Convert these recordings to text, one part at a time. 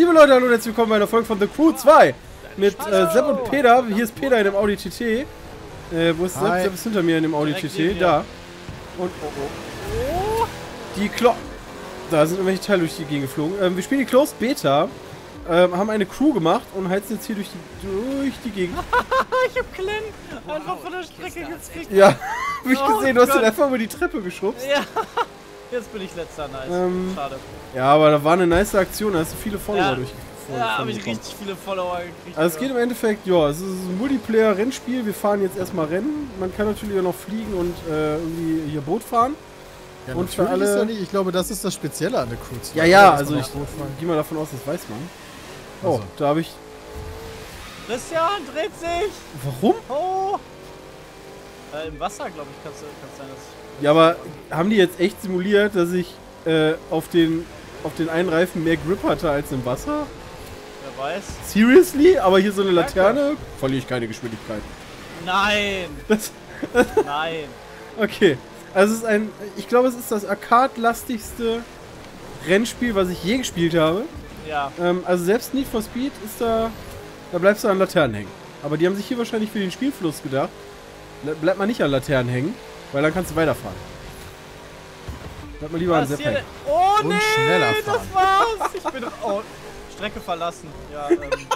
Liebe Leute, hallo und herzlich willkommen bei einer Folge von The Crew 2 mit Sepp und Peter. Hier ist Peter in dem Audi TT. Wo ist Sepp? Sepp ist hinter mir in dem Audi TT. Da. Und die da sind irgendwelche Teile durch die Gegend geflogen. Wir spielen die Closed Beta. Haben eine Crew gemacht und heizen jetzt hier durch die Gegend. Ich hab Glenn einfach von der Strecke gezwickt. Ja, hab ich gesehen. Du hast ihn einfach über die Treppe geschubst. Ja. Jetzt bin ich letzter, nice. Schade. Ja, aber da war eine nice Aktion, da hast du viele Follower durchgefunden. Ja, habe ich richtig viele Follower gekriegt. Also es geht im Endeffekt, ja, es ist ein Multiplayer-Rennspiel. Wir fahren jetzt erstmal Rennen. Man kann natürlich auch noch fliegen und irgendwie hier Boot fahren. Ja, und für alle... ist ja nicht, ich glaube, das ist das Spezielle an der Crew 2. Ja, ja, also ich gehe mal davon aus, das weiß man. Oh, also. Da habe ich... Christian dreht sich! Warum? Oh! Im Wasser, glaube ich, kannst sein, dass... Ja, aber haben die jetzt echt simuliert, dass ich auf den einen Reifen mehr Grip hatte als im Wasser? Wer weiß. Seriously? Aber hier so eine Laterne? Verliere ich keine Geschwindigkeit. Nein! Nein! Okay. Also es ist ich glaube, es ist das arcade-lastigste Rennspiel, was ich je gespielt habe. Ja. Also selbst Need for Speed ist da bleibst du an Laternen hängen. Aber die haben sich hier wahrscheinlich für den Spielfluss gedacht. Bleibt man nicht an Laternen hängen, weil dann kannst du weiterfahren. Bleib mal lieber an Sepp hängen. Oh und nee, schneller fahren. das war's! Ich bin... Oh, Strecke verlassen. Ja,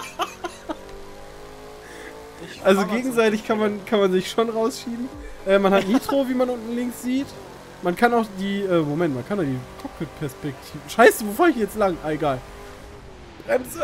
also gegenseitig kann man sich schon rausschieben. Man hat Nitro, wie man unten links sieht. Man kann auch die, Moment, man kann auch die Cockpit-Perspektive... Scheiße, wo fahre ich jetzt lang? Ah, egal. Bremsen!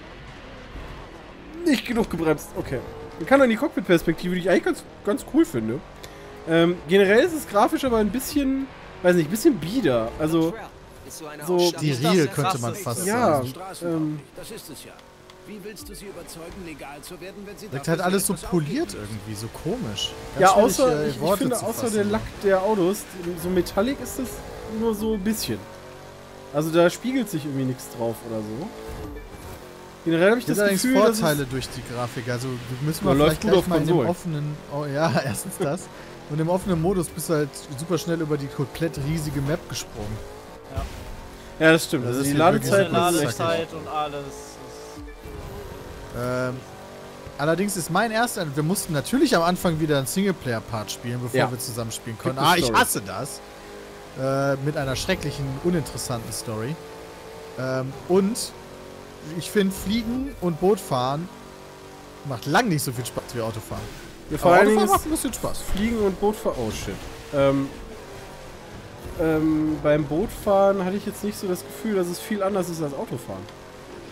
Nicht genug gebremst, okay. Man kann dann die Cockpit-Perspektive, die ich eigentlich ganz cool finde. Generell ist es grafisch aber ein bisschen, weiß nicht, ein bisschen bieder. Also, so... Steril könnte man fast sagen. Das ist es ja. Wie willst du sie überzeugen, legal zu werden, wenn sie wirkt halt alles so poliert irgendwie, so komisch. Ja, außer, ich finde, außer der Lack der Autos, so Metallic ist das nur so ein bisschen. Also da spiegelt sich irgendwie nichts drauf oder so. Generell habe ich das Gefühl, Vorteile durch die Grafik, also müssen wir vielleicht gleich mal in dem offenen... Oh ja, erstens das. Und im offenen Modus bist du halt super schnell über die komplett riesige Map gesprungen. Ja, das stimmt. Also die Ladezeit und alles. Allerdings ist mein erster... Wir mussten natürlich am Anfang wieder einen Singleplayer-Part spielen, bevor wir zusammen spielen konnten. Ich hasse das. Mit einer schrecklichen, uninteressanten Story. Und ich finde, Fliegen und Bootfahren macht lang nicht so viel Spaß wie Autofahren. Ja, vor allen Dingen macht ein bisschen Spaß. Fliegen und Bootfahren... Oh, shit. Beim Bootfahren hatte ich jetzt nicht so das Gefühl, dass es viel anders ist als Autofahren.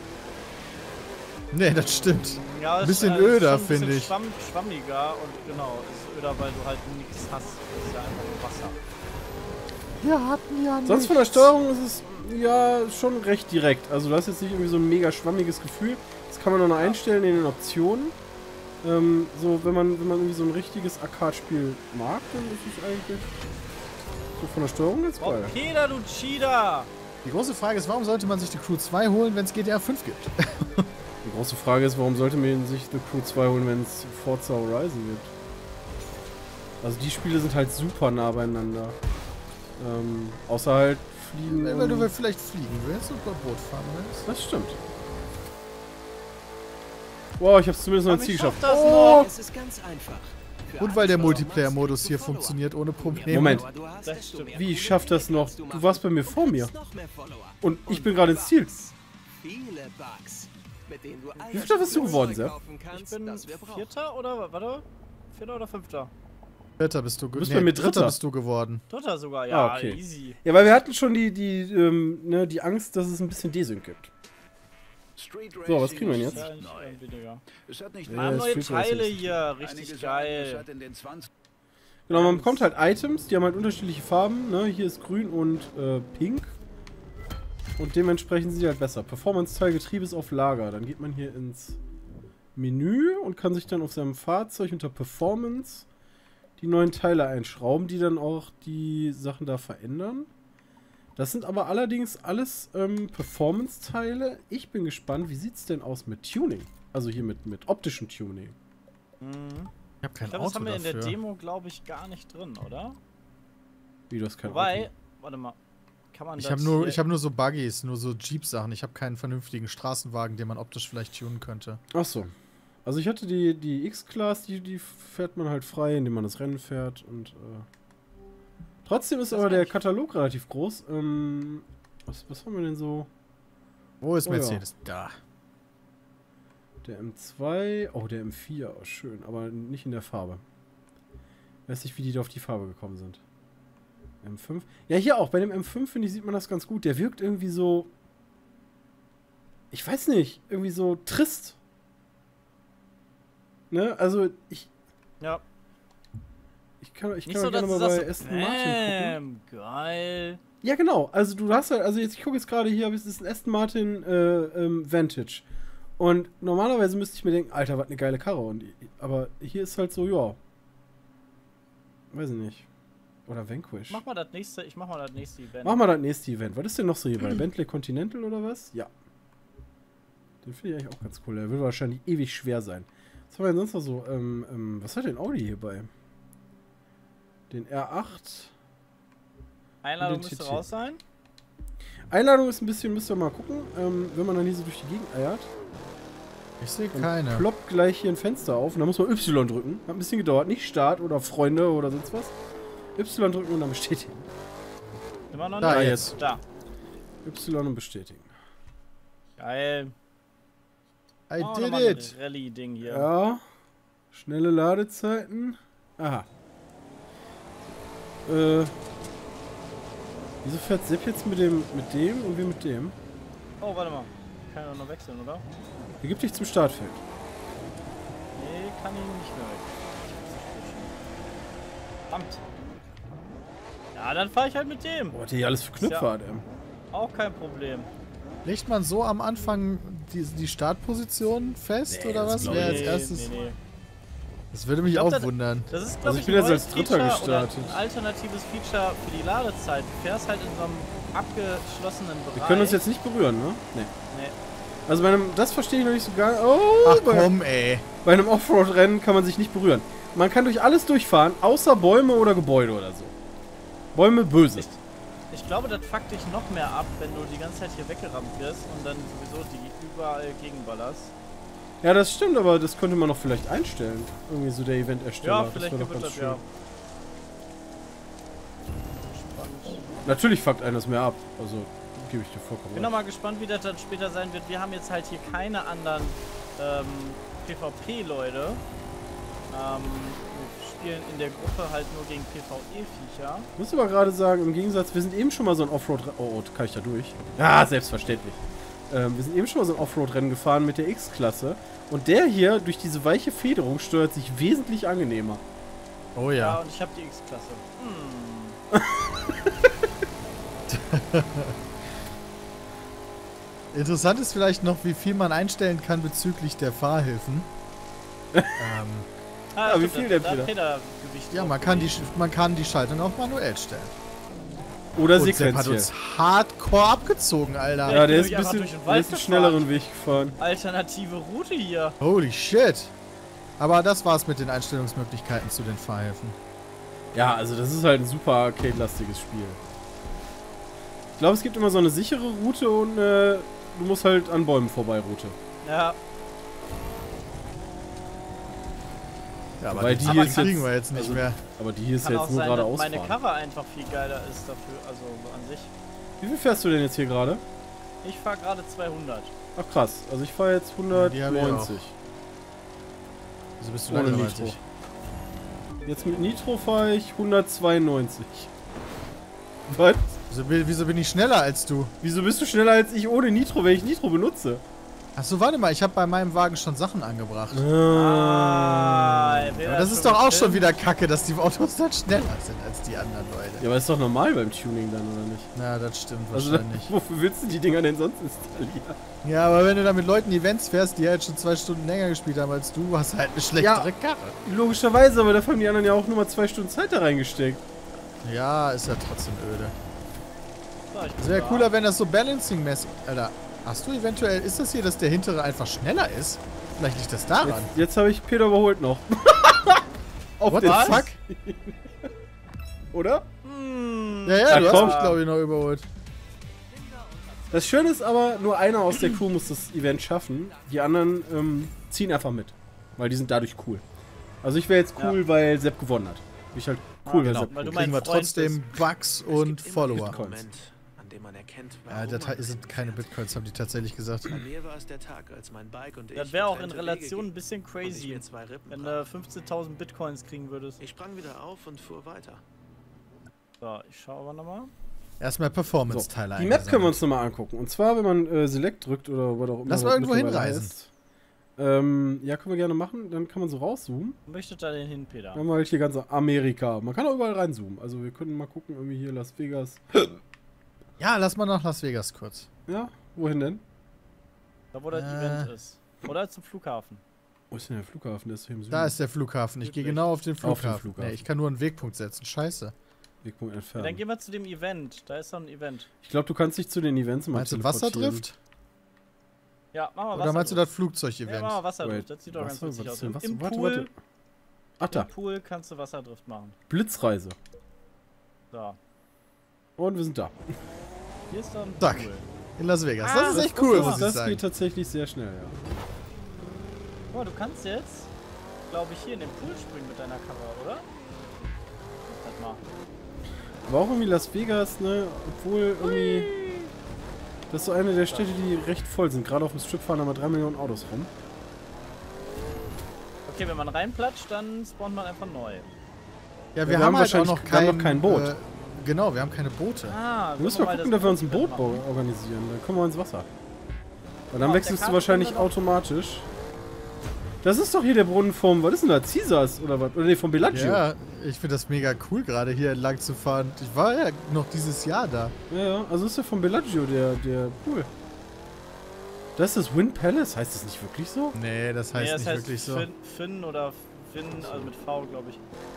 Nee, das stimmt. Ja, ein bisschen öder, finde ich. Schwammiger und genau, ist öder, weil du halt nichts hast. Das ist ja einfach nur Wasser. Wir hatten ja nichts. Sonst von der Steuerung ist es ja schon recht direkt. Also du hast jetzt nicht irgendwie so ein mega schwammiges Gefühl. Das kann man noch einstellen in den Optionen. So, wenn man irgendwie so ein richtiges Arcade-Spiel mag, dann ist es eigentlich so von der Steuerung jetzt geil. Peter, du Cheater! Die große Frage ist, warum sollte man sich die Crew 2 holen, wenn es GTA 5 gibt? Die große Frage ist, warum sollte man sich The Crew 2 holen, wenn es Forza Horizon gibt? Also die Spiele sind halt super nah beieinander. Außer halt Fliegen. Weil du vielleicht fliegen willst und Boot fahren willst. Das stimmt. Wow, ich hab's zumindest noch ins Ziel geschafft. Oh. Es ist ganz einfach. Und weil der Multiplayer-Modus hier funktioniert ohne Probleme. Moment. Wie, ich schaff das noch? Du warst bei mir vor mir. Und ich bin gerade ins Ziel. Wie viel bist du geworden, Sepp? Ich bin Vierter oder, warte, Vierter oder Fünfter? Dritter bist du geworden. Du bist bei mir Dritter bist du geworden. Dritter sogar, ja, okay. Easy. Ja, weil wir hatten schon die Angst, dass es ein bisschen Desync gibt. So, was kriegen wir denn jetzt? Wir haben neue Teile hier, richtig geil. Genau, man bekommt halt Items, die haben halt unterschiedliche Farben. Ne? Hier ist grün und pink. Und dementsprechend sind die halt besser. Performance-Teil Getriebe ist auf Lager. Dann geht man hier ins Menü und kann sich dann auf seinem Fahrzeug unter Performance die neuen Teile einschrauben, die dann auch die Sachen da verändern. Das sind aber allerdings alles Performance-Teile. Ich bin gespannt, wie sieht es denn aus mit Tuning? Also hier mit optischen Tuning. Ich hab kein Ich glaube, das haben wir in der Demo, glaube ich, gar nicht drin, oder? Wie, das kein Wobei, Auto? warte mal. kann man Ich das habe nur so Buggies, nur so Jeep-Sachen. Ich habe keinen vernünftigen Straßenwagen, den man optisch vielleicht tunen könnte. Ach so. Also ich hatte die X-Class, die fährt man halt frei, indem man das Rennen fährt und trotzdem ist aber der Katalog relativ groß. Was haben wir denn so? Wo ist Oh, Mercedes? Da. Der M2, oh der M4, oh, schön, aber nicht in der Farbe. Weiß nicht, wie die da auf die Farbe gekommen sind. M5. Ja, hier auch, bei dem M5, finde ich, sieht man das ganz gut. Der wirkt irgendwie so, ich weiß nicht, irgendwie so trist. Ne, also ich kann nicht so, gerne mal das bei Aston Martin gucken. Geil. Ja, genau. Also du hast halt, also jetzt, ich gucke jetzt gerade hier, es ist ein Aston Martin Vantage. Und normalerweise müsste ich mir denken, Alter, was eine geile Karre. Aber hier ist halt so, ja. Weiß ich nicht. Oder Vanquish. Ich mach mal das nächste Event. Mach mal das nächste Event. Was ist denn noch so hier bei Bentley Continental oder was? Ja. Den finde ich eigentlich auch ganz cool. Der will wahrscheinlich ewig schwer sein. Was haben wir denn sonst noch so? Was hat denn Audi hierbei? Den R8. Einladung müsste raus sein. Einladung ist ein bisschen, müsst ihr mal gucken, wenn man dann hier so durch die Gegend eiert. Ich sehe Dann keine. ploppt gleich hier ein Fenster auf und dann muss man Y drücken. Hat ein bisschen gedauert. Nicht Start oder Freunde oder sonst was. Y drücken und dann bestätigen. Immer noch Da nicht? jetzt. Da. Y und bestätigen. Geil. I Oh, did nochmal ein it. Rallye-Ding hier. Ja. Schnelle Ladezeiten. Aha. Wieso fährt Sepp jetzt mit dem und wir mit dem? Oh, warte mal. Kann er noch wechseln, oder? Er gibt dich zum Startfeld. Nee, kann ihn nicht mehr wechseln. Verdammt. Ja, dann fahre ich halt mit dem. Boah, der hier alles für Knöpfe Ja. hat, Auch kein Problem. Legt man so am Anfang die Startposition fest, Nee, oder das was? glaub Wer ich als erstes? Nee. Das würde mich Ich glaub, auch wundern. Das ist, Also glaube ich ich, bin ein jetzt als neues Dritter Feature oder gestartet. ein alternatives Feature für die Ladezeit. Du fährst halt in so einem abgeschlossenen Bereich. Wir können uns jetzt nicht berühren, ne? Nee. Nee. Also bei einem, das verstehe ich noch nicht so gar. Oh, Ach komm, ey. Bei einem Offroad-Rennen kann man sich nicht berühren. Man kann durch alles durchfahren, außer Bäume oder Gebäude oder so. Bäume böse. Ich glaube, das fuckt dich noch mehr ab, wenn du die ganze Zeit hier weggerammt wirst und dann sowieso die überall gegenballerst. Ja, das stimmt, aber das könnte man noch vielleicht einstellen. Irgendwie so der Event-Ersteller. Ja, Das vielleicht wär doch wird ganz das schön. ja. Spannend. Natürlich fuckt einen das mehr ab. Also, gebe ich dir vollkommen Ich bin recht. noch mal gespannt, wie das dann später sein wird. Wir haben jetzt halt hier keine anderen PvP-Leute. Wir spielen in der Gruppe halt nur gegen PvE-Viecher. Ich muss aber gerade sagen, im Gegensatz, wir sind eben schon mal so ein Offroad... Oh, kann ich da durch? Ja, selbstverständlich. Wir sind eben schon mal so ein Offroad-Rennen gefahren mit der X-Klasse. Und der hier, durch diese weiche Federung, steuert sich wesentlich angenehmer. Oh Ja, ja. und ich habe die X-Klasse. Interessant ist vielleicht noch, wie viel man einstellen kann bezüglich der Fahrhilfen. Ja, wie viel denn wieder? Federgewicht Ja, drauf man kann die Schaltung auch manuell stellen. Oder Und Sepp hat sequenziell. uns hardcore abgezogen, Alter. Ja, ich der bin ist nämlich ein einfach bisschen, durch den der Wald ist einen gefahren. schnelleren Weg gefahren. Alternative Route hier. Holy shit. Aber das war's mit den Einstellungsmöglichkeiten zu den Fahrhilfen. Ja, also das ist halt ein super arcade-lastiges Spiel. Ich glaube, es gibt immer so eine sichere Route und du musst halt an Bäumen vorbei Route. Ja, Ja, Weil die die hier ist kriegen jetzt- wir jetzt nicht also- mehr. Aber die hier ist kann ja auch jetzt nur sein, geradeaus dass meine fahren. Cover einfach viel geiler ist dafür, also an sich. Wie viel fährst du denn jetzt hier gerade? Ich fahre gerade 200. Ach krass, also ich fahre jetzt Ja, die hab ich 190. Wieso bist du Ohne langsamer als Nitro. ich? Jetzt mit Nitro fahre ich 192. Was? Wieso bin ich schneller als du? Wieso bist du schneller als ich ohne Nitro, wenn ich Nitro benutze? Achso, warte mal, ich habe bei meinem Wagen schon Sachen angebracht. Er will Aber das ist doch auch schon wieder kacke, dass die Autos dann schneller sind als die anderen Leute. Ja, aber ist doch normal beim Tuning dann, oder nicht? Na, das stimmt Also, wahrscheinlich. wofür willst du die Dinger denn sonst installieren? Ja, aber wenn du da mit Leuten Events fährst, die halt schon 2 Stunden länger gespielt haben als du, hast halt eine schlechtere Karre. Logischerweise, aber dafür haben die anderen ja auch nur mal 2 Stunden Zeit da reingesteckt. Ja, ist ja trotzdem öde. So, ich bin Wäre da. cooler, wenn das so balancing-mäßig... Alter, hast du eventuell... Ist das hier, dass der hintere einfach schneller ist? Vielleicht liegt das daran. Jetzt habe ich Peter überholt noch. Auf What den the fuck? Oder? Hm, Ja, Ja, du hast komm. mich, glaube ich, noch überholt. Das Schöne ist aber, nur einer aus der Crew muss das Event schaffen. Die anderen ziehen einfach mit. Weil die sind dadurch cool. Also ich wäre jetzt cool, weil Sepp gewonnen hat. Ich halt cool, weil Sepp weil du cool. Kriegen wir trotzdem Bugs und Follower. Bitcoins. An dem man erkennt, Ja, das sind keine Bitcoins, haben die tatsächlich gesagt. Bei mir war es der Tag, als mein Bike und ich Das wäre auch in getrennte Relation Wege ein bisschen gingen und ich crazy, mir 2 Rippen wenn brach. du 15.000 Bitcoins kriegen würdest. Ich sprang wieder auf und fuhr weiter. So, ich schaue aber nochmal. Erstmal Performance-Teile Die Map können wir uns nochmal angucken. Und zwar, wenn man Select drückt oder was auch immer. Lass mal das irgendwo mittlerweile hinreisen. heißt. Ja, können wir gerne machen. Dann kann man so rauszoomen. Wo möchtet ihr denn hin, Peter? Dann haben wir halt hier ganz Amerika. Man kann auch überall reinzoomen. Also wir können mal gucken, irgendwie hier Las Vegas. Ja, lass mal nach Las Vegas kurz. Ja, wohin denn? Da, wo das Event ist. Oder zum Flughafen. Wo ist denn der Flughafen? Der ist hier im Süden. Da ist der Flughafen. Ich gehe Südlich. genau auf den Auf Flughafen. den Flughafen. Nee, ich kann nur einen Wegpunkt setzen. Scheiße. Wegpunkt Ja, entfernen. dann gehen wir zu dem Event. Da ist doch ein Event. Ich glaube, du kannst dich zu den Events mal Meinst du teleportieren. Wasserdrift? Ja, machen wir Oder meinst du Wasserdrift. das Flugzeug-Event? Ja, machen wir Wasserdrift. Wait, Das sieht doch ganz Wasser? witzig Was aus. ist denn Wasser? Im Warte, Pool, warte. Ach da, Im Pool kannst du Wasserdrift machen. Blitzreise. So. Und wir sind da. Hier ist doch ein Zack. Pool. In Las Vegas. Ah, Das ist echt das- cool, das- muss ich Das sagen. geht tatsächlich sehr schnell, ja. Boah, du kannst jetzt, glaube ich, hier in den Pool springen mit deiner Kamera, oder? Mach das mal. Aber auch irgendwie Las Vegas, ne, obwohl irgendwie... Das ist so eine der Städte, die recht voll sind. Gerade auf dem Strip fahren da mal 3 Millionen Autos rum. Okay, wenn man reinplatscht, dann spawnt man einfach neu. Ja, wir haben halt auch wahrscheinlich- wir haben noch kein Boot. Genau, wir haben keine Boote. Ah, Wir müssen mal gucken, dass wir uns ein Boot mitmachen. organisieren. Dann kommen wir ins Wasser. Weil dann Ja, wechselst der du Karte wahrscheinlich können wir doch- automatisch. Das ist doch hier der Brunnen vom... Was ist denn da? Caesars oder was? Oder nee, vom Bellagio. Ja, ich finde das mega cool, gerade hier entlang zu fahren. Ich war ja noch dieses Jahr da. Ja, also ist ja vom Bellagio der Pool. Das ist das Wind Palace? Heißt das nicht wirklich so? Nee, das heißt Nee, das nicht heißt wirklich so. Finn oder Finn, also mit V, glaube ich.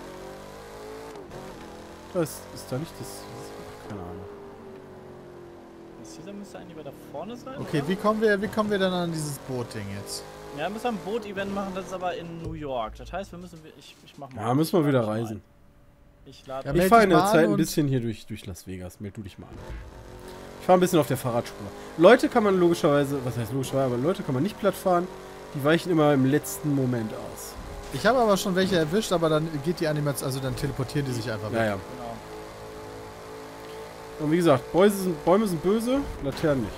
Das ist da nicht das... Keine Ahnung. Das Caesar müsste eigentlich weiter vorne sein, Okay, oder? wie kommen wir dann an dieses Boot-Ding jetzt? Ja, wir müssen ein Boot-Event machen, das ist aber in New York. Das heißt, wir müssen... Ich mach mal. Ja, müssen wir Ich wieder lade mich mal reisen. ein. Ich lade Ja, Ich meld fahre dich in der mal Zeit an ein und- bisschen hier durch Las Vegas. Meld du dich mal an. Ich fahre ein bisschen auf der Fahrradspur. Leute kann man logischerweise... Was heißt logischerweise? Aber Leute kann man nicht platt fahren. Die weichen immer im letzten Moment aus. Ich habe aber schon welche erwischt, aber dann geht die Animation, also dann teleportieren die sich einfach weg. Ja, ja. Genau. Und wie gesagt, Bäume sind böse, Laternen nicht.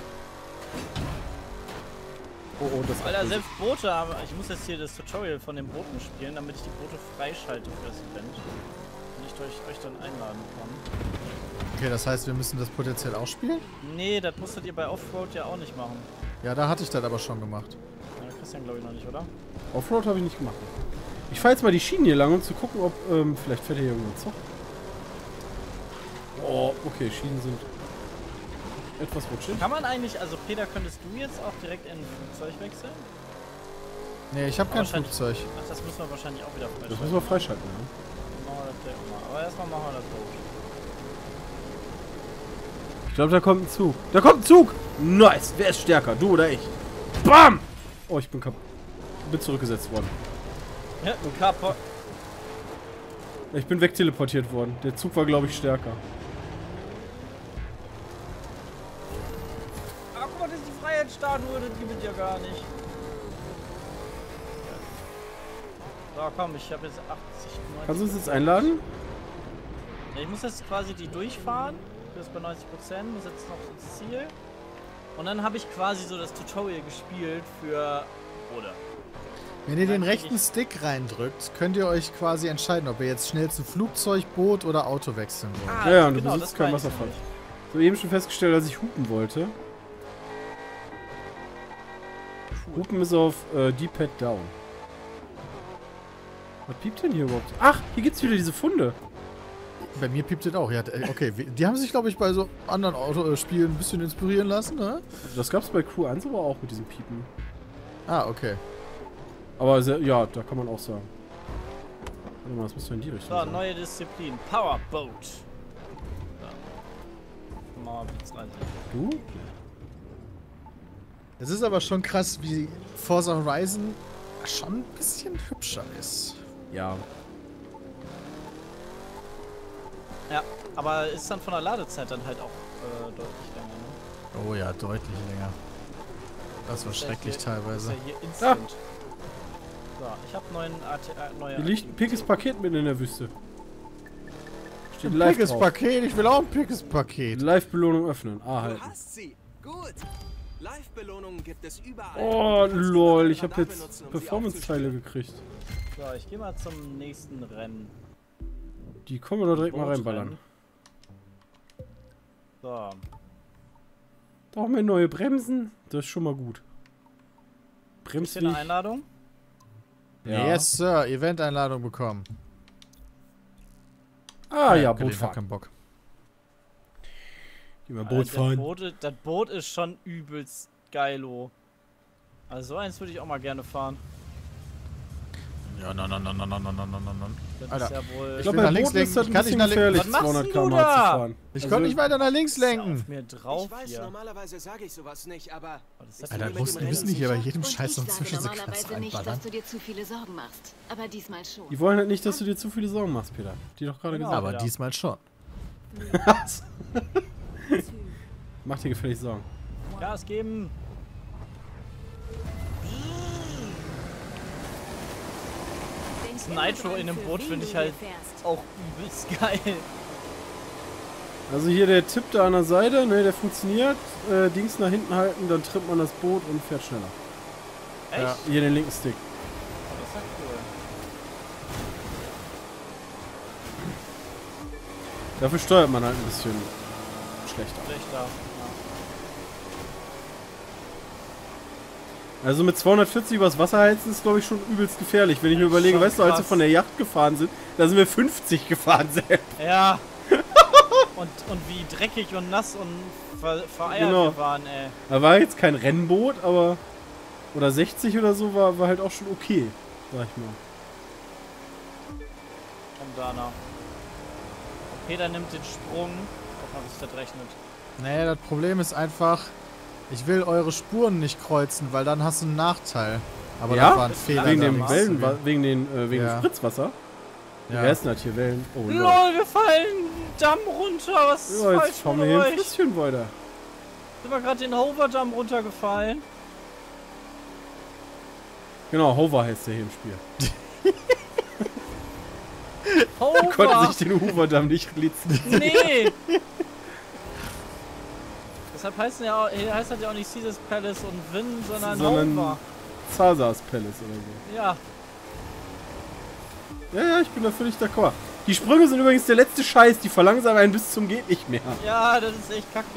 Oh, das Alter, selbst Boote haben... Ich muss jetzt hier das Tutorial von den Booten spielen, damit ich die Boote freischalte für das Event. Und ich euch dann einladen kann. Okay, das heißt, wir müssen das potenziell auch spielen? Nee, das musstet ihr bei Offroad ja auch nicht machen. Ja, da hatte ich das aber schon gemacht. Ja, Christian glaube ich noch nicht, oder? Offroad habe ich nicht gemacht. Ich fahre jetzt mal die Schienen hier lang, um zu gucken, ob... vielleicht fährt hier irgendwo ein Zug. Oh, okay, Schienen sind etwas rutschig. Kann man eigentlich, also Peter, könntest du jetzt auch direkt in ein Flugzeug wechseln? Nee, ich habe kein Wahrscheinlich- Flugzeug. Ach, das müssen wir wahrscheinlich auch wieder Das freischalten. müssen wir freischalten, ne? Machen wir das gleich auch mal. Aber erstmal machen wir das Boot. Ich glaube, da kommt ein Zug. Da kommt ein Zug! Nice! Wer ist stärker? Du oder ich? Bam! Oh, ich bin bin zurückgesetzt worden. Ja, kaputt. Ich bin wegteleportiert worden. Der Zug war, glaube ich, stärker. Ah, guck mal, das ist die Freiheitsstatue, das gibt es ja gar nicht. So, komm, ich habe jetzt 80, 90. Kannst du uns jetzt einladen? Ja, ich muss jetzt quasi die durchfahren. Bis bei 90%, muss jetzt noch ins Ziel. Und dann habe ich quasi so das Tutorial gespielt für Boote. Wenn ihr den Dann krieg rechten ich- Stick reindrückt, könnt ihr euch quasi entscheiden, ob ihr jetzt schnell zu Flugzeug, Boot oder Auto wechseln wollt. Ja, und du genau, besitzt das keinen meine ich Wasserfall. nämlich. So eben schon festgestellt, als ich hupen wollte. Hupen ist auf D-Pad down. Was piept denn hier überhaupt? Ach, hier gibt's wieder diese Funde. Bei mir piept es auch. Ja, okay, die haben sich, glaube ich, bei so anderen Autospielen ein bisschen inspirieren lassen, ne? Das gab's bei Crew 1 aber auch mit diesem Piepen. Ah, okay. Aber sehr, ja, da kann man auch sagen. Warte mal, das müsste in die Richtung So, sein. neue Disziplin. Powerboat. So. Mal Blitzreise. Du? Es ist aber schon krass, wie Forza Horizon schon ein bisschen hübscher ist. Ja. Ja, aber ist dann von der Ladezeit dann halt auch deutlich länger, ne? Oh ja, deutlich länger. Das war schrecklich teilweise. Das ist ja hier instant. So, ich habe neue. Hier liegt ein pickes Paket mitten in der Wüste. Steht Ein live pickes drauf. Paket, ich will auch ein pickes Paket. Live-Belohnung öffnen. Du Halt. hast sie. Gut. Live-Belohnungen gibt es überall. Oh, Du kannst lol. deine Ich habe Radar jetzt benutzen, um sie Performance-Teile gekriegt. So, ich gehe mal zum nächsten Rennen. Die können wir doch direkt mal Bootrennen. reinballern. So. Brauchen wir neue Bremsen? Das ist schon mal gut. Ist hier eine Bremsweg. Einladung? Ja. Yes, Sir. Event-Einladung bekommen. Ah ja, okay, Boot ich hab fahren. keinen Bock. Gehen wir Boot fahren. Das Boot ist schon übelst geilo. Also so eins würde ich auch mal gerne fahren. Ja, nein. Das Alter. ist ja wohl... Ich Ich glaube, will bei nach links Booten ist das lenken. ein Kann ich bisschen nach links- gefährlich, Was machst 200 denn du km/h da? zu fahren. Ich Also, konnte nicht weiter nach links Ist ja lenken. auf mir drauf Ich weiß, hier. normalerweise sage ich sowas nicht, aber... Was ist das Bist denn? du Alter, dir mit dem wir müssen nicht hier bei Rennen jedem Und Scheiß ich so eine sage Zwischensequenz normalerweise nicht, einballern. dass du dir zu viele Sorgen machst. Aber diesmal schon. Die wollen halt nicht, dass du dir zu viele Sorgen machst, Peter. Die doch gerade Genau. gesagt. Aber Ja. diesmal schon. Mach dir gefällig Sorgen. Gas geben! Denk Nitro immer in dran, dem für Boot wen finde du ich halt hier fährst. auch übelst geil. Also hier der Tipp da an der Seite, ne, der funktioniert. Dings nach hinten halten, dann trimmt man das Boot und fährt schneller. Echt? Ja, hier den linken Stick. Das ist ja cool. Dafür steuert man halt ein bisschen schlechter. Schlechter. Also mit 240 übers Wasser heizen ist, glaube ich, schon übelst gefährlich. Wenn ich mir überlege, schon weißt du, als wir krass. von der Yacht gefahren sind, da sind wir 50 gefahren selbst. Ja. und wie dreckig und nass und vereiert Genau. wir waren, ey. Da war jetzt kein Rennboot, aber... Oder 60 oder so, war halt auch schon okay, sag ich mal. Und Dana. Peter nimmt den Sprung. Guck mal, wie sich das rechnet. Nee, das Problem ist einfach, ich will eure Spuren nicht kreuzen, weil dann hast du einen Nachteil. Aber Ja? das war ein Fehler. Wegen da dem nichts zu Wellen, gehen. wegen Ja. dem Spritzwasser. Ja. Wer ist denn das hier? Wellen? Oh, lol. LOL, wir fallen Damm runter. Was ist Ja, falsch jetzt fahren mit wir hier ein euch? Flüsschen weiter. Sind wir gerade den Hover-Damm runtergefallen? Genau, Hover heißt der hier im Spiel. Hover! Konnte sich den Hooverdamm nicht lizenzieren. Nee! Deshalb heißt das ja auch nicht Caesar's Palace und Win, sondern Hover. Zazas Palace oder so. Ja. Ja, ich bin da völlig d'accord. Die Sprünge sind übrigens der letzte Scheiß, die verlangsamen einen bis zum geht nicht mehr. Ja, das ist echt kacke.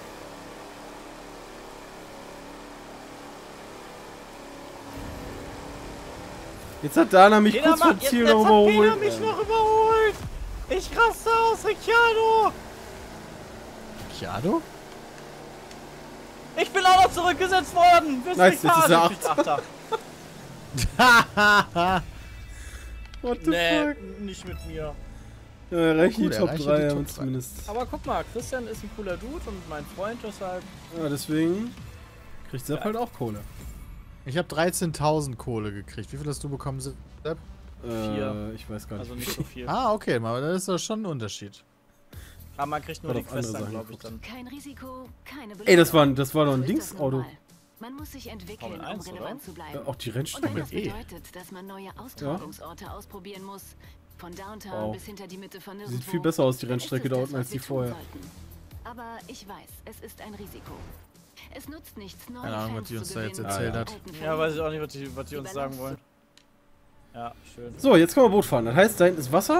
Jetzt hat Dana mich kurz vom jetzt Ziel hat noch Peter überholt. mich noch überholt! Ich raste aus, Ricciardo! Ricciardo? Ich bin auch noch zurückgesetzt worden! Willst du Nice, mich jetzt ist fahren? er Ich krieg Achter. What the Nee, fuck? nicht mit mir. Ja, erreichen die Gut, Top erreiche 3 die haben Top wir 3. zumindest. Aber guck mal, Christian ist ein cooler Dude und mein Freund, deshalb... Ja, deswegen kriegt Sepp halt auch Kohle. Ich habe 13.000 Kohle gekriegt. Wie viel hast du bekommen, Sepp? Ich weiß gar nicht. Also nicht so viel. Ah, okay, aber das ist doch schon ein Unterschied. Aber man kriegt nur Hat die auf andere Quest dann, Sachen glaube ich, geguckt. dann. Kein Risiko, keine Belohnung. Ey, das war doch So ein ist das Dingsauto. normal. Man muss sich entwickeln, Formel 1, um relevant zu bleiben. Auch die Und wenn Rennstrecke. das bedeutet, dass man neue Austragungsorte ausprobieren muss, von Downtown Wow. bis hinter die Mitte von Sieht nirgendwo, viel besser aus, die dann Rennstrecke ist da es unten, das, als was die wir tun vorher. sollten. Aber ich weiß, es ist ein Risiko. Es nutzt nichts, neue Keine Ahnung, Fans was die uns zu da jetzt gewinnen, erzählt die hat. alten Ja, verlieren. weiß ich auch nicht, was die uns sagen wollen. Ja, schön. So, jetzt können wir Boot fahren. Das heißt, da hinten ist Wasser.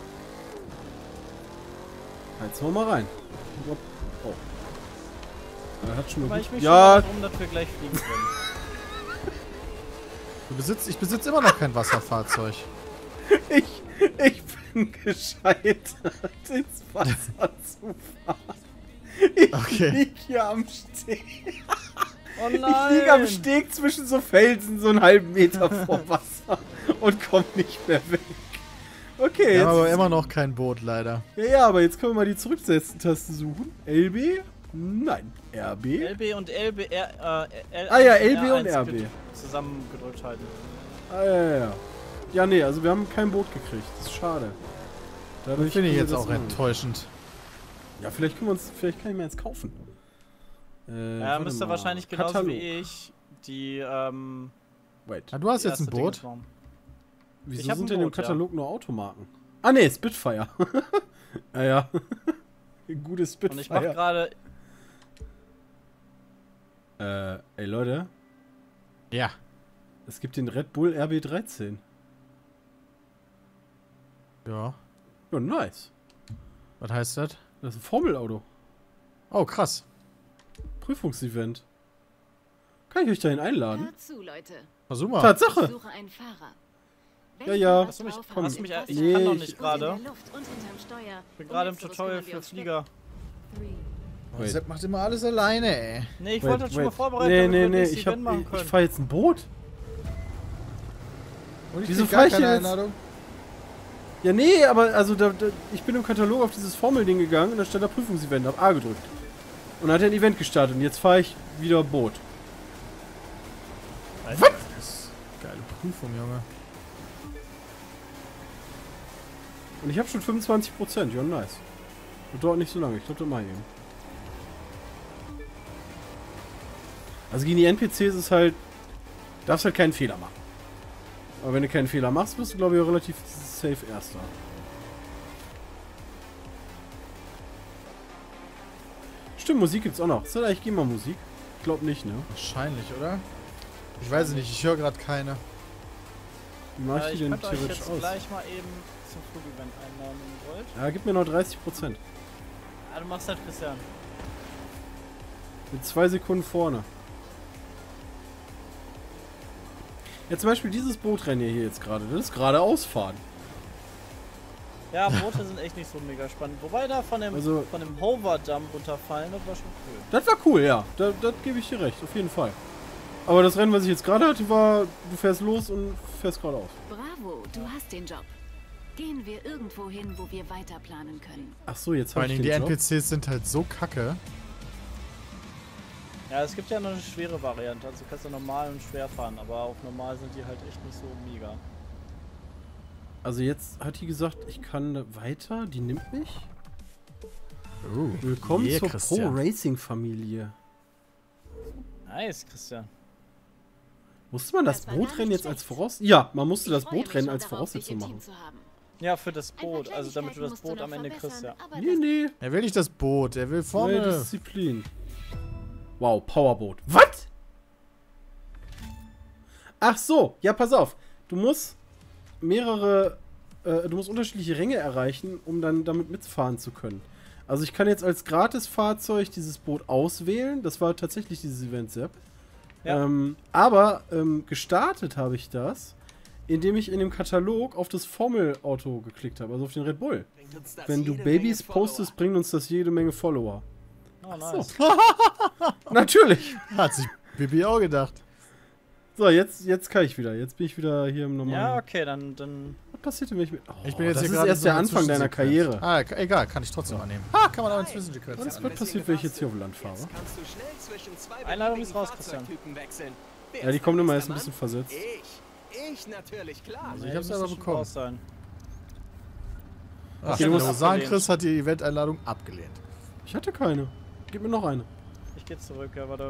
Heizen wir mal rein. Oh. Er hat schon mal Weil gut. ich mich Ja, schon darum, dass wir gleich fliegen können. Ich besitze immer noch kein Wasserfahrzeug. ich bin gescheitert, ins Wasser zu fahren. Ich Okay. lieg hier am Steg. Oh Ich nein! lieg am Steg zwischen so Felsen, so einen halben Meter vor Wasser und komm nicht mehr weg. Okay, Wir haben aber jetzt. immer noch kein Boot, leider. Ja, aber jetzt können wir mal die Zurücksetzen-Taste suchen. LB? Nein. RB? LB und LB, Ah ja, LB und R1 RB. zusammengedrückt halten. Ah, ja. Ja, nee, also wir haben kein Boot gekriegt. Das ist schade. Dadurch Finde ich können wir jetzt das auch machen. enttäuschend. Ja, vielleicht kann ich mir jetzt kaufen. Ja, müsste mal. wahrscheinlich genauso Katalog. wie ich die, Wait. Ah, du hast die jetzt ein erste Boot? Dingsform. Wieso Ich hab sind ein denn im Boot, ja. Katalog nur Automarken? Ah, nee, Spitfire. Ja. Gutes Spitfire. Und ich mach gerade. Ey Leute, Ja. es gibt den Red Bull RB13. Ja. Ja, nice. Was heißt das? Das ist ein Formelauto. Oh, krass. Prüfungsevent. Kann ich euch dahin einladen? Hört zu, Leute. Versuch mal. Ich Tatsache. suche einen Fahrer. Ja, ja. Hast Hast du mich, komm. hast du mich, ich Nee, kann noch ich- nicht gerade. Ich Bin gerade im Tutorial für Flieger. Oh, Sepp macht immer alles alleine, ey. Nee, ich Wait, wollte das schon mal wait. vorbereiten, Nee, damit nee, wir nee, das ich Event machen können. fahr jetzt ein Boot. Und ich Wieso krieg gar fahr ich keine denn jetzt? Einladung? Ja, nee, aber also ich bin im Katalog auf dieses Formelding gegangen und da stand da Prüfungsevent, hab A gedrückt. Und dann hat er ein Event gestartet und jetzt fahre ich wieder Boot. Was? Geile Prüfung, Junge. Und ich habe schon 25%, ja nice. Das dauert nicht so lange, ich glaube, das mache ich eben. Also gegen die NPCs ist halt, darfst halt keinen Fehler machen. Aber wenn du keinen Fehler machst, bist du glaube ich auch relativ safe Erster. Stimmt, Musik gibt's auch noch. Ist das eigentlich GEMA-Musik? Ich glaube nicht, ne? Wahrscheinlich, oder? Ich weiß es nicht, ich höre gerade keine. Wie mach ich Ich die denn könnte euch theoretisch jetzt aus? gleich mal eben zum Flugevent einladen, wenn ihr wollt. Ja, gib mir noch 30%. Ah, du machst halt Christian. Mit 2 Sekunden vorne. Ja, zum Beispiel dieses Bootrennen hier jetzt gerade. Das ist gerade ausfahren. Ja, Boote sind echt nicht so mega spannend. Wobei da von dem Hover-Dump runterfallen, das war schon cool. Das war cool, ja. Das gebe ich dir recht, auf jeden Fall. Aber das Rennen, was ich jetzt gerade hatte, war, du fährst los und fährst geradeaus. Bravo, du hast den Job. Gehen wir irgendwo hin, wo wir weiter planen können. Ach so, jetzt Vor habe allen ich Dingen den die Job. NPCs sind halt so kacke. Ja, es gibt ja noch eine schwere Variante. Also du kannst ja normal und schwer fahren, aber auf normal sind die halt echt nicht so mega. Also jetzt hat die gesagt, ich kann weiter. Die nimmt mich. Willkommen yeah, zur Christian. Pro-Racing-Familie. Nice, Christian. Musste man das Das war gar Bootrennen nicht jetzt als schlecht. Voraussetzung? Ja, man musste Ich das freue mich Bootrennen schon als darauf, Voraussetzung dich im machen. Team zu haben. Ja, für das Ein paar Boot. Also damit du das Kleinigkeiten Boot am musst du Ende noch kriegst, ja. verbessern, aber Nee, nee. Er will nicht das Boot, er will Neue Formel. Disziplin. Wow, Powerboot. Was? Ach so, ja, pass auf. Du musst du musst unterschiedliche Ränge erreichen, um dann damit mitfahren zu können. Also ich kann jetzt als Gratis-Fahrzeug dieses Boot auswählen. Das war tatsächlich dieses Event, Sepp. Ja. Aber gestartet habe ich das, indem ich in dem Katalog auf das Formelauto geklickt habe, also auf den Red Bull. Wenn du Babys postest, bringt uns das jede Menge Follower. Oh, nice. Natürlich. Hat sich Bibi auch gedacht. So, jetzt kann ich wieder. Jetzt bin ich wieder hier im normalen. Ja, okay, dann Was passiert denn, wenn ich mit... Oh, Ich bin jetzt das hier ist gerade erst in so der einer Anfang deiner Zwischensequenz. Karriere. Ah, egal, kann ich trotzdem annehmen. Ah, kann man auch in Zwischensequenz Was an. wird passiert, wenn ich jetzt hier auf Land fahre? Einladung ist raus, Christian. Ja, die kommen immer erst ein bisschen versetzt. Ich natürlich, klar. Also Nee, ich hab's die aber müsste schon bekommen. raus sein. Ach, Okay, der du musst Husaren abgelehnt. Chris hat die Event-Einladung abgelehnt. Ich hatte keine. Gib mir noch eine. Ich geh zurück, ja, warte.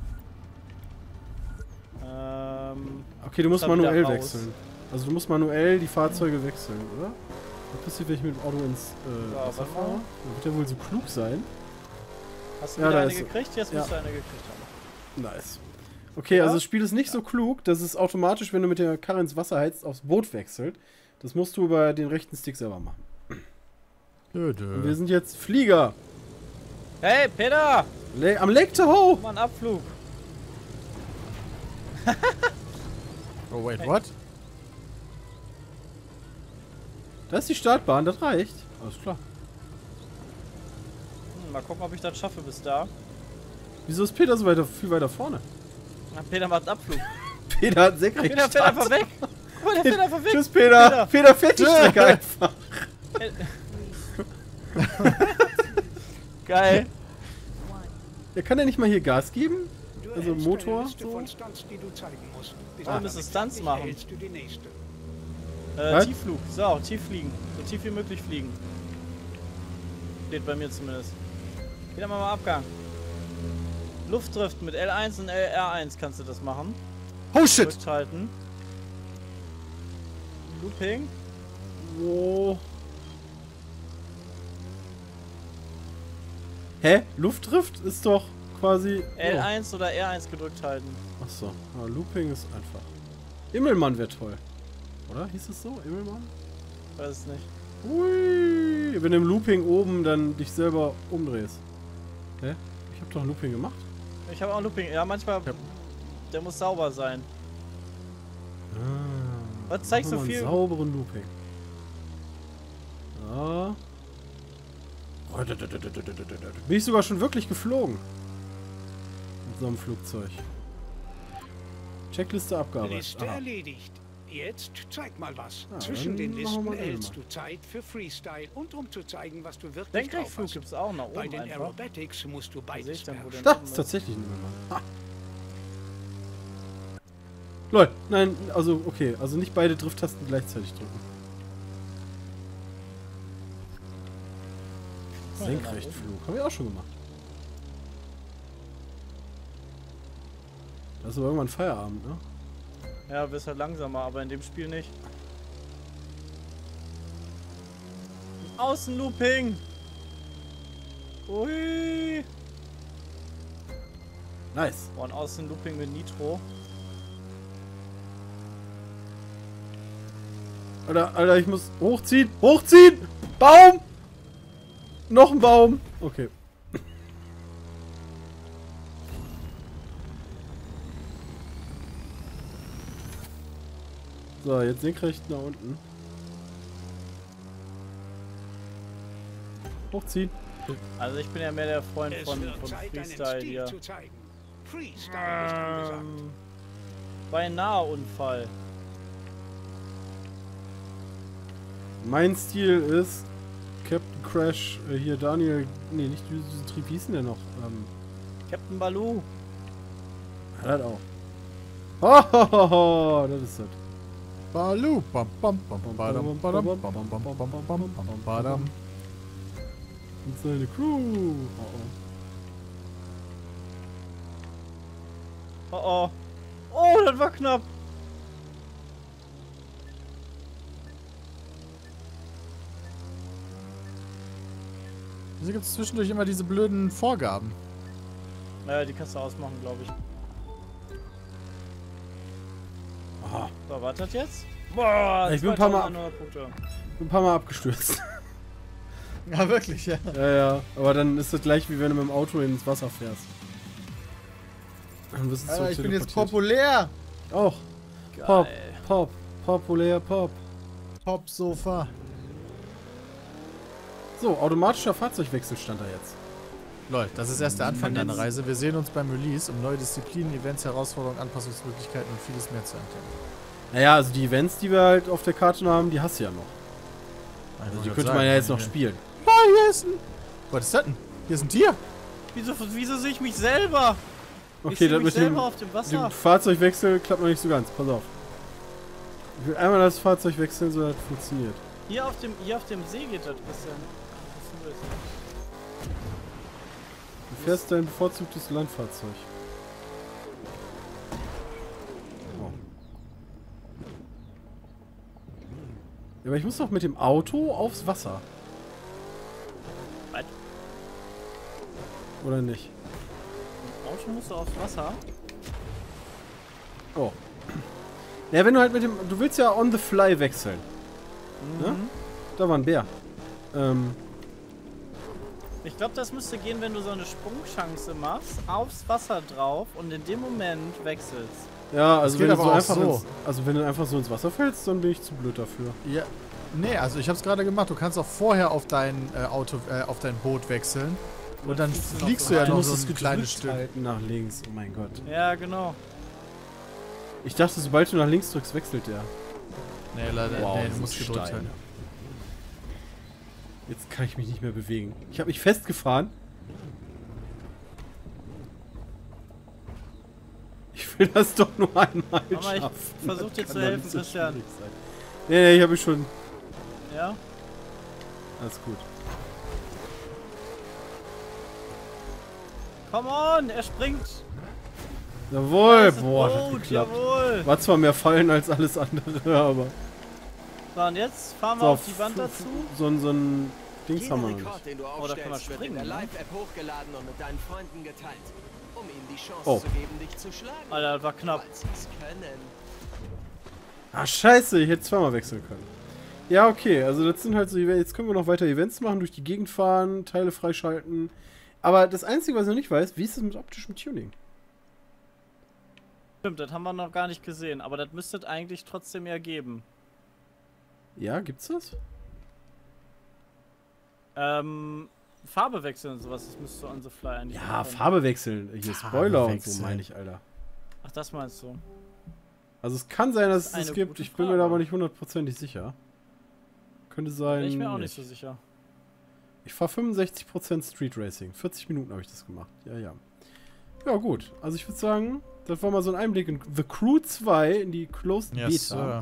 Okay, du musst Ist er wieder manuell raus? wechseln. Also du musst manuell die Fahrzeuge wechseln, oder? Was passiert, wenn ich mit dem Auto ins Ja, Wasser warte fahre? mal. Dann wird er wohl so klug sein. Hast du Ja, wieder da eine ist- gekriegt? Jetzt ja. musst du eine gekriegt haben. Nice. Okay, also das Spiel ist nicht so klug, dass es automatisch, wenn du mit der Karre ins Wasser heizt, aufs Boot wechselt. Das musst du über den rechten Stick selber machen. Und wir sind jetzt Flieger. Hey, Peter! Am Lake Tahoe. Mal einen Abflug. Oh, wait, what? Da ist die Startbahn, das reicht. Alles klar. Mal gucken, ob ich das schaffe bis da. Wieso ist Peter so viel weiter vorne? Na, Peter macht einen Abflug. Peter hat senkrecht Peter fährt einfach weg. Guck mal, der fährt einfach weg. Tschüss, Peter. Peter. Peter fährt die Strecke einfach. Geil. Ja, kann er nicht mal hier Gas geben? Also Motor? So? Wir müssen Stunts machen. Was? Tiefflug. So, tief fliegen. So tief wie möglich fliegen. Steht bei mir zumindest. Wieder mal Abgang. Luftdrift mit L1 und R1 kannst du das machen. Oh shit! Durchhalten. Looping. Wo? Hä? Luftdrift ist doch quasi... L1 oder R1 gedrückt halten. Oh. Achso, aber Looping ist einfach. Immelmann wäre toll. Oder? Hieß es so? Immelmann? Weiß es nicht. Ui, wenn du im Looping oben dann dich selber umdrehst. Hä? Ich hab doch ein Looping gemacht. Ich habe auch Looping. Ja, manchmal. Der muss sauber sein. Ah, Was zeigst du machen wir viel? einen sauberen Looping. Ja. Bin ich sogar schon wirklich geflogen. Mit so einem Flugzeug. Checkliste abgearbeitet. Liste Aha. erledigt. Jetzt zeig mal was. Ja, Zwischen den dann machen Listen wir den erhältst mal. du Zeit für Freestyle und um zu zeigen, was du wirklich drauf Senkrechtflug hast. gibt's auch nach Bei oben den einfach. Aerobatics musst du Da sehe beides ich dann, wo der beherrschen. Das oben ist tatsächlich ein Immelmann. Ha. Lol, nein, also okay, also nicht beide Drift-Tasten gleichzeitig drücken. Ja, Senkrechtflug, habe ich auch schon gemacht. Das ist aber irgendwann Feierabend, ne? Ja, bist halt langsamer, aber in dem Spiel nicht. Außenlooping! Ui! Nice. Boah, ein Außenlooping mit Nitro. Alter, ich muss hochziehen! Hochziehen! Baum! Noch ein Baum! Okay. So, jetzt senkrecht nach unten. Hochziehen. Also ich bin ja mehr der Freund Es von wird Zeit, deinen Freestyle Stil hier. zu zeigen. Freestyle ist angesagt. Beinahe Unfall. Mein Stil ist Captain Crash, hier Daniel, nee, nicht diesen Trieb, wie hieß denn der noch? Captain Baloo. Hat auch. Oh, das ist das. Balu, bam, bam, bam, badam, badam, bam, bam, bam, bam, bam, bam, bam, badam. Und seine Crew. Oh, Oh oh. Oh, das war knapp. Wieso gibt es zwischendurch immer diese blöden Vorgaben? Naja, die kannst du ausmachen, glaube ich. oh. Aha. So, wartet jetzt. Boah, Ich bin ein paar Mal- 2900 Punkte. Bin ein paar Mal abgestürzt. Ja, wirklich, ja. Ja, aber dann ist das gleich wie wenn du mit dem Auto ins Wasser fährst. Dann wirst du Alter, ich bin jetzt teleportiert. populär. Auch. Pop, Pop, populär Pop. Top-Sofa. So, automatischer Fahrzeugwechsel stand da jetzt. Lol, das ist erst der Anfang deiner Reise. Wir sehen uns beim Release, um neue Disziplinen, Events, Herausforderungen, Anpassungsmöglichkeiten und vieles mehr zu entdecken. Naja, also die Events, die wir halt auf der Karte noch haben, die hast du ja noch. Also die könnte man ja jetzt noch spielen. Ah, hier ist ein... Was ist das denn? Hier ist ein Tier. Wieso sehe ich mich selber? Ich Okay, sehe das mich mit selber auf dem dem Wasser. Fahrzeugwechsel klappt noch nicht so ganz. Pass auf. Ich will einmal das Fahrzeug wechseln, so dass das funktioniert. Hier auf dem See geht das ein bisschen. Du fährst dein bevorzugtes Landfahrzeug. Oh. Ja, aber ich muss doch mit dem Auto aufs Wasser. Was? Oder nicht? Im Auto musst du aufs Wasser. Oh. Ja, wenn du halt mit dem... Du willst ja on the fly wechseln. Ne? Da war ein Bär. Ich glaube, das müsste gehen, wenn du so eine Sprungchance machst, aufs Wasser drauf und in dem Moment wechselst. Ja, also geht wenn du aber so auch einfach so. also wenn du einfach so ins Wasser fällst, dann bin ich zu blöd dafür. Ja. Nee, also ich hab's gerade gemacht. Du kannst auch vorher auf dein auf dein Boot wechseln. Und dann fliegst du ja noch so ein kleines Stück. halten nach links. Oh mein Gott. Ja, genau. Ich dachte, sobald du nach links drückst, wechselt der. Nee, leider. Wow, nee, das du sind musst gedrückt Steine. halten. Jetzt kann ich mich nicht mehr bewegen. Ich habe mich festgefahren. Ich will das doch nur einmal Mama, ich schaffen. versuch dir Das zu kann doch helfen, nicht so Christian. schwierig sein. Nee, ich habe schon. Ja? Alles gut. Come on, er springt. Jawohl, Das ist boah, gut, das hat geklappt. jawohl. War zwar mehr Fallen als alles andere, aber... So, und jetzt fahren wir So, auf die Wand dazu. so ein Dings haben wir noch nicht. Rekord, den du da kann man aufstellst, wird in springen, der ne? Live-App hochgeladen und mit deinen Freunden geteilt, um ihnen die Chance Oh. zu geben, dich zu schlagen. Alter, das war knapp. Weil sie es können. Ah, scheiße, ich hätte zweimal wechseln können. Ja, okay, also das sind halt so, jetzt können wir noch weiter Events machen, durch die Gegend fahren, Teile freischalten. Aber das Einzige, was ich noch nicht weiß, wie ist es mit optischem Tuning? Stimmt, das haben wir noch gar nicht gesehen, aber das müsste es eigentlich trotzdem ja geben. Ja, gibt's das? Farbe wechseln und sowas, das müsste on the fly eigentlich Ja, kommen. Farbe wechseln. Hier Farbe Spoiler und so, wechseln. meine ich, Alter. Ach, das meinst du? Also es kann sein, dass Das ist es das eine gibt, gute ich bin mir Frage. da aber nicht hundertprozentig sicher. Könnte sein. Bin ich mir auch nicht so sicher. Ich fahre 65% Street Racing. 40 Minuten habe ich das gemacht. Ja, ja. Ja, gut. Also ich würde sagen, das war mal so ein Einblick in The Crew 2, in die Closed Beta.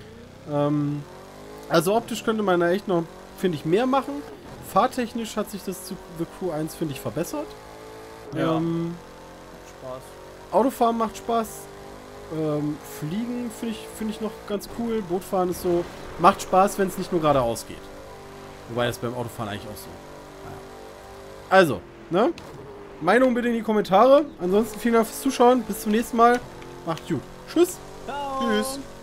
Also optisch könnte man da echt noch, finde ich, mehr machen. Fahrtechnisch hat sich das zu The Crew 1, finde ich, verbessert. Ja. Spaß. Autofahren macht Spaß. Fliegen finde ich noch ganz cool. Bootfahren ist so, macht Spaß, wenn es nicht nur geradeaus geht. Wobei das beim Autofahren eigentlich auch so. Naja. Also, ne? Meinung bitte in die Kommentare. Ansonsten vielen Dank fürs Zuschauen. Bis zum nächsten Mal. Macht gut. Tschüss. Ciao. Tschüss.